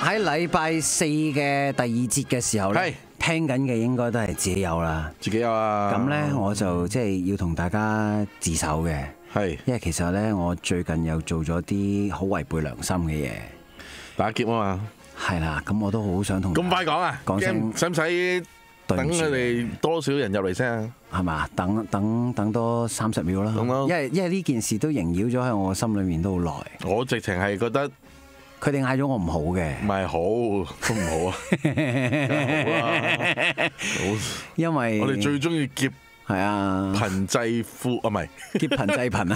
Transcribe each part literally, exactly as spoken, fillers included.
喺禮拜四嘅第二節嘅時候咧，聽緊嘅應該都係自己有啦， 自己有啊。 咁咧我就即係要同大家自首嘅， 係， 因為其實咧我最近又做咗啲好違背良心嘅嘢， 打劫啊嘛。 係啦，咁我都好想同咁快講啊， 講聲使唔使等佢哋多少人入嚟先啊？ 係嘛？等等等多三十秒啦，因為因為呢件事都縈繞咗喺我心裏面都好耐。 我直情係覺得佢哋嗌咗我唔好嘅， 唔係好都唔好啊，好， 因為我哋最中意劫。 係啊， 貧濟富啊，唔係劫貧濟貧啊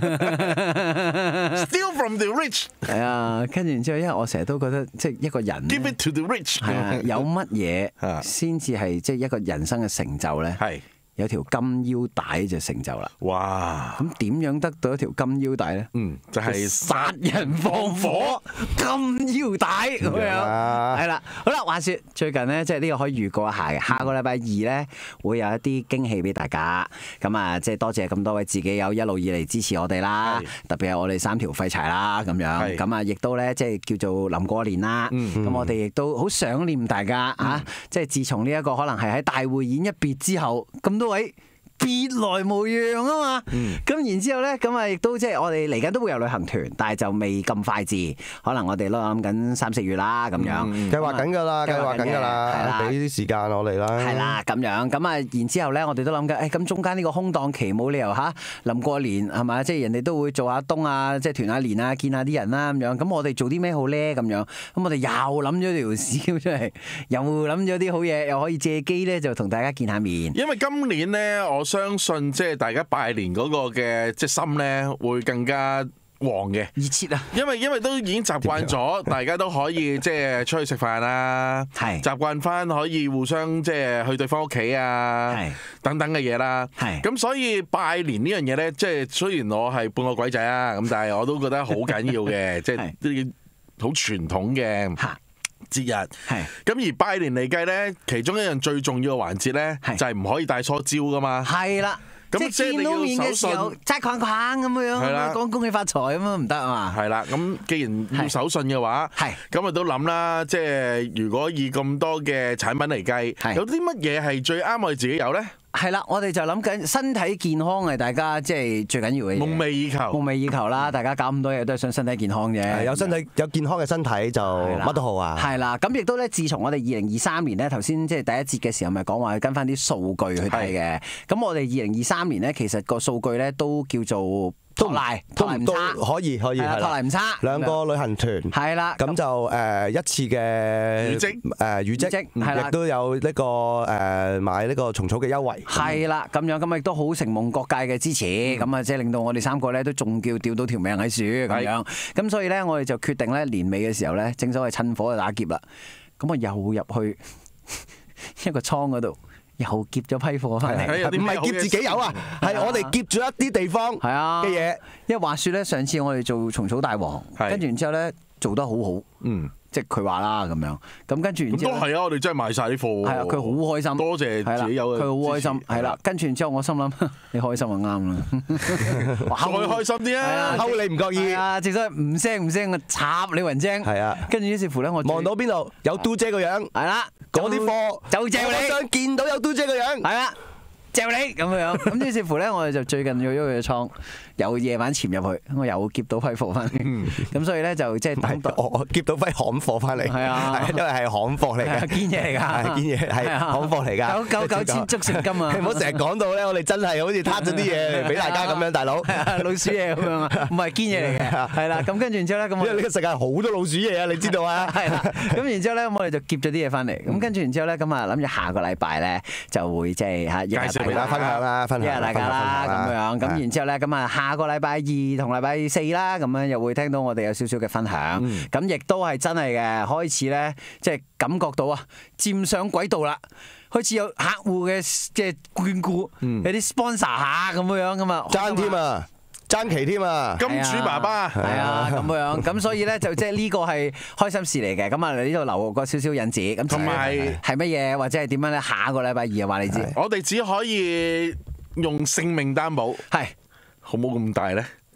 ，Steal from the rich。 係啊，跟住然之後，因為我成日都覺得，即係一個人 ，Give it to the rich。 係啊，有乜嘢先至係即係一個人生嘅成就咧？係。有條金腰帶就成就啦！哇！咁點樣得到一條金腰帶咧？嗯，就係殺人放火金腰帶咁樣。係啦，好啦，話説最近咧，即係呢個可以預告一下嘅，下個禮拜二咧會有一啲驚喜俾大家。咁啊，即係多謝咁多位自己有一路以嚟支持我哋啦，特別係我哋三條廢柴啦咁樣。咁啊，亦都咧即係叫做臨過年啦。咁我哋亦都好想念大家嚇，即係自從呢一個可能係喺大匯演一別之後，咁多位別來無恙啊嘛，咁、嗯、然之後咧，咁啊亦都即係我哋嚟緊都會有旅行團，但係就未咁快至，可能我哋都諗緊三四月啦咁樣， 計劃緊㗎啦，計劃緊㗎啦，俾啲時間我哋啦。 係啦，咁樣，咁啊，然之後咧，我哋都諗緊，誒咁中間呢個空檔期冇理由嚇，臨過年係咪？即係人哋都會做下冬啊，即係團下年啊，見下啲人啦咁樣，咁我哋做啲咩好咧咁樣？咁我哋又諗咗條線出嚟，又諗咗啲好嘢，又可以借機咧就同大家見下面。 因為今年咧，我相信即係大家拜年嗰個嘅即係心咧，會更加旺嘅熱切啊！ 因為因為都已經習慣咗，大家都可以即係出去食飯啦，係習慣翻可以互相即係去對方屋企啊，係等等嘅嘢啦，係咁所以拜年呢樣嘢咧，即係雖然我係半個鬼仔啊，咁但係我都覺得好緊要嘅，即係啲好傳統嘅節日，係咁而拜年嚟計咧，其中一樣最重要嘅環節咧，就係唔可以帶梳蕉噶嘛。係啦， 即係見到面嘅時候齋框框咁樣，講恭喜發財咁樣唔得啊嘛。 係啦，咁既然要手信嘅話，係咁啊都諗啦，即係如果以咁多嘅產品嚟計，有啲乜嘢係最啱我哋自己有咧？ 係啦，我哋就諗緊身體健康係大家即係最緊要嘅嘢， 夢寐以求， 夢寐以求啦！大家搞咁多嘢都係想身體健康嘅， 有身體有健康嘅身體就乜都好啊！ 係啦，咁亦都咧，自從我哋二零二三年咧，頭先即係第一節嘅時候咪講話跟翻啲數據去睇嘅，咁我哋二零二三年咧，其實個數據咧都叫做托賴，托賴唔差， 可以可以， 托賴唔差。 兩個旅行團係啦， 咁就誒一次嘅預積誒預積，亦都有呢個誒買呢個蟲草嘅優惠。 係啦，咁樣咁亦都好承蒙各界嘅支持，咁啊即係令到我哋三個咧都仲叫吊到條命喺樹咁樣。咁所以咧，我哋就決定咧年尾嘅時候咧，正所謂趁火就打劫啦。咁我又入去一個倉嗰度。又劫咗批貨翻嚟， 唔係劫自己有啊，係我哋劫咗一啲地方嘅嘢。 因為話説咧，上次我哋做蟲草大王，跟住然之後咧做得好好，嗯，即係佢話啦咁樣。咁跟住然之後， 都係啊！我哋真係賣晒啲貨。係啊，佢好開心， 多謝自己有。 佢好開心，係啦。跟住然之後，我心諗你開心就啱啦， 再開心啲啊！ 睺你唔覺意啊，正所謂唔聲唔聲，插你雲精。係啊，跟住於是乎咧，我望到邊度有嘟姐個樣，係啦。嗰啲貨就借你， 我想見到有嘟姐個樣， 係啦，借你咁樣。咁於是乎咧，我哋就最近去咗佢嘅倉，有夜晚潛入去，我又劫到批貨翻嚟。咁所以咧就即係等到我劫到批行貨翻嚟，係啊，因為係行貨嚟嘅， 堅嘢嚟㗎， 係堅嘢，係行貨嚟㗎， 九九九千足成金啊！ 你唔好成日講到咧，我哋真係好似攤咗啲嘢俾大家咁樣，大佬老鼠嘢咁樣啊，唔係堅嘢嚟嘅，係啦。咁跟住然之後咧，咁因為呢個世界好多老鼠嘢啊，你知道啊？ 係啦。咁然之後咧，我哋就劫咗啲嘢翻嚟。咁跟住然之後咧，咁啊諗住下個禮拜咧就會即係嚇， 介紹俾大家分享啦，分享大家啦咁樣。咁然之後咧，咁啊下個禮拜二同禮拜四啦，咁樣又會聽到我哋有少少嘅分享。咁亦都係真係嘅，開始咧即係感覺到啊，漸上軌道啦。開始有客戶嘅即係眷顧，有啲 sponsor 下咁樣噶嘛， 爭添啊，爭期添啊， 金主爸爸係啊咁樣，咁所以咧就即係呢個係開心事嚟嘅。咁啊，你呢度留個少少引子，咁同埋係乜嘢或者係點樣咧？下個禮拜二啊，話你知， 我哋只可以用性命擔保，係好冇咁大咧。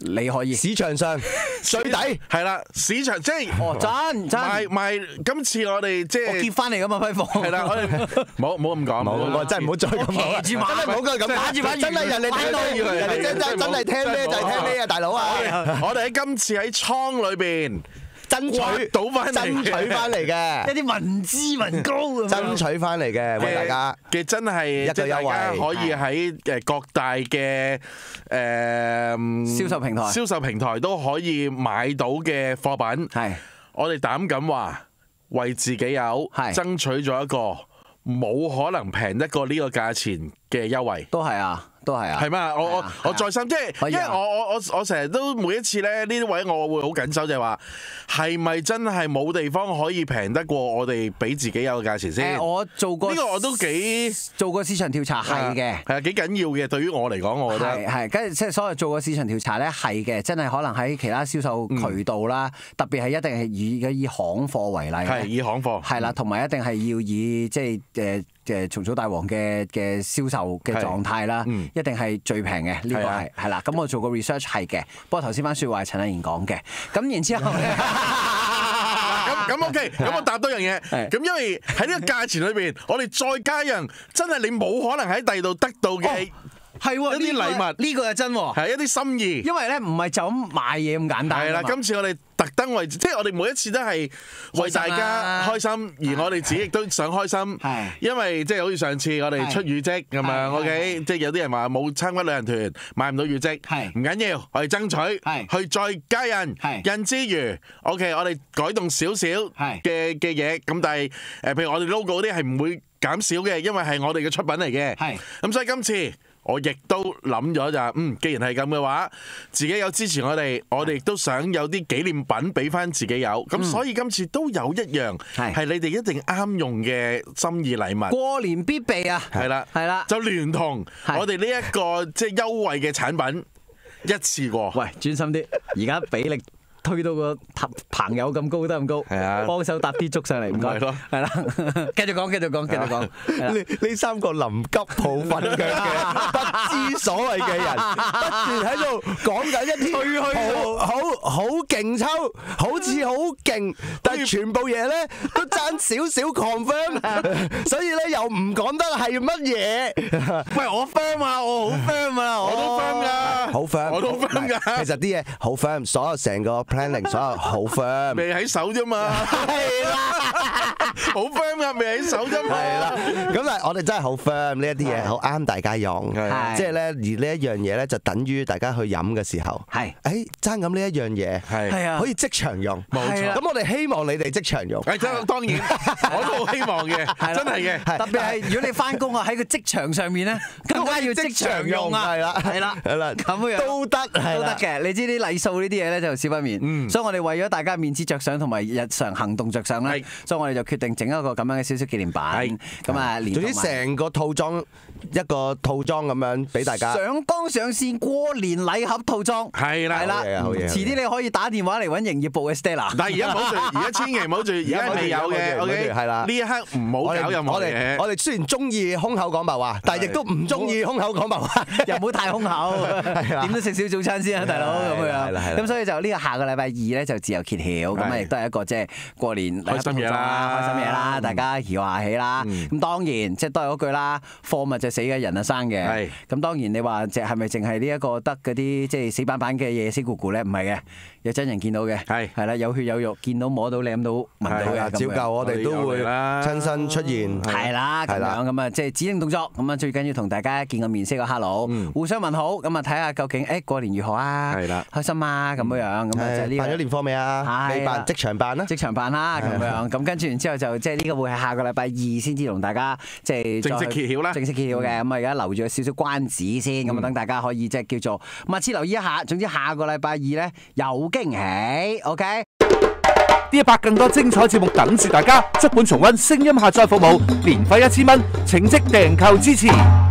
你可以市場上最抵係啦，市場即係哦真真賣賣今次我哋即係我結翻嚟㗎嘛批貨係啦，我哋冇冇咁講， 冇我真係唔好再咁講，真係唔好咁講，真係人哋聽到，人哋真真真係聽咩就係聽咩啊，大佬啊！ 我哋喺今次喺倉裏邊。 爭取到翻嚟， 爭取翻嚟嘅一啲民脂民膏咁爭取翻嚟嘅，為大家嘅真係即係大家可以喺誒各大嘅誒銷售平台、 銷售平台都可以買到嘅貨品。係我哋膽敢話，為自己有爭取咗一個冇可能平得過呢個價錢嘅優惠。 都係啊。都係啊， 係嘛？我我我再三，即係因為我我我我成日都每一次咧呢啲位，我會好緊守，就係話係咪真係冇地方可以平得過我哋俾自己有個價錢先？ 我做過呢個我都幾做過市場調查係嘅， 係啊幾緊要嘅。對於我嚟講，我覺得係係跟住即係所謂做過市場調查咧係嘅，真係可能喺其他銷售渠道啦，特別係一定係以以行貨為例， 係以行貨係啦，同埋一定係要以即係誒誒蟲草大王嘅嘅銷售嘅狀態啦，一定係最平嘅呢個係係啦。咁我做過 research 係嘅，不過頭先番説話係陳麗賢講嘅。咁然之後咁咁 OK，咁我答多樣嘢。咁因為喺呢個價錢裏邊，我哋再加樣真係你冇可能喺第二度得到嘅。 係喎， 一啲禮物呢個係真喎， 係一啲心意。因為咧唔係就咁賣嘢咁簡單。 係啦，今次我哋特登為，即係我哋每一次都係為大家開心，而我哋自己亦都想開心。係，因為即係好似上次我哋出羽織咁樣 ，OK， 即係有啲人話冇參加旅行團買唔到羽織，係唔緊要，我哋爭取去再加印，印之餘 ，OK， 我哋改動少少嘅嘅嘢，咁但係誒，譬如我哋 logo 嗰啲係唔會減少嘅，因為係我哋嘅出品嚟嘅。係，咁所以今次。我亦都諗咗就係，嗯，既然係咁嘅話，自己有支持我哋，我哋亦都想有啲紀念品俾翻自己有，咁、嗯、所以今次都有一樣係你哋一定啱用嘅心意禮物， 過年必備啊， 係啦， 係啦， 就聯同我哋呢一個即係優惠嘅產品一次過。 喂，專心啲，而家比力。推到個朋友咁高得咁高，係啊，幫手搭啲竹上嚟，唔該，係啦，繼續講，繼續講，繼續講。 呢呢三個臨急抱瞓腳嘅不知所謂嘅人，不斷喺度講緊一啲好好好勁抽，好似好勁，但係全部嘢咧都爭少少 confirm， 所以咧又唔講得係乜嘢。 喂，我 firm 啊，我好 firm 啊， 我都 firm 噶， 好 firm， 我都 firm 噶。 其實啲嘢好 firm， 所有成個。planning 所有好 firm， 未喺手啫嘛， 係啦， 好 firm 噶，未喺手啫嘛， 係啦。咁但係我哋真係好 firm， 呢一啲嘢好啱大家用，即係咧而呢一樣嘢咧就等於大家去飲嘅時候，係誒爭咁呢一樣嘢係啊，可以即場用，冇錯。咁我哋希望你哋即場用， 誒當然我都好希望嘅，真係嘅。 特別係如果你翻工啊喺個職場上面咧，更加要即場用啊，係啦，係啦，係啦，咁樣都得係都得嘅。你知啲禮數呢啲嘢咧就少不免。嗯、所以我哋為咗大家面子着想同埋日常行動着想咧，所以我哋就決定整一個咁樣嘅少少紀念版。咁啊，總之成個套裝一個套裝咁樣俾大家。 上綱上線過年禮盒套裝係啦，係啦，遲啲你可以打電話嚟揾營業部嘅 Stella。 但係而家唔好住，而家千祈唔好住，而家未有嘅。OK， 係啦，呢一刻唔好搞任何嘢。 我哋雖然中意空口講白話，但係亦都唔中意空口講白話， 又唔好太空口。點都食少早餐先啊，大佬咁樣。咁所以就呢個下個禮拜二咧就自由揭曉，咁啊亦都係一個即係過年開心嘢啦， 開心嘢啦，大家搖下氣啦。咁當然即係都係嗰句啦，貨物就死嘅，人啊生嘅。咁當然你話即係係咪淨係呢一個得嗰啲即係死板板嘅嘢死咕咕咧？唔係嘅，有真人見到嘅，係係啦，有血有肉，見到摸到舐到聞到嘅。 照舊我哋都會親身出現。 係啦，咁樣咁啊，即係指定動作。咁啊，最緊要同大家見個面，say 個 hello，互相問好。咁啊，睇下究竟誒過年如何啊？係啦，開心啊咁樣樣。咁啊，就呢個辦咗年貨未啊？未辦，即場辦啦，即場辦啦咁樣。咁跟住然之後就即係呢個會係下個禮拜二先至同大家即係正式揭曉啦。 正式揭曉嘅。咁啊，而家留住少少關子先。咁啊，等大家可以即係叫做密切留意一下。總之下個禮拜二咧有驚喜。OK。 D 一百更多精彩節目等住大家，足本重溫聲音下載服務，年費一千蚊，請即訂購支持。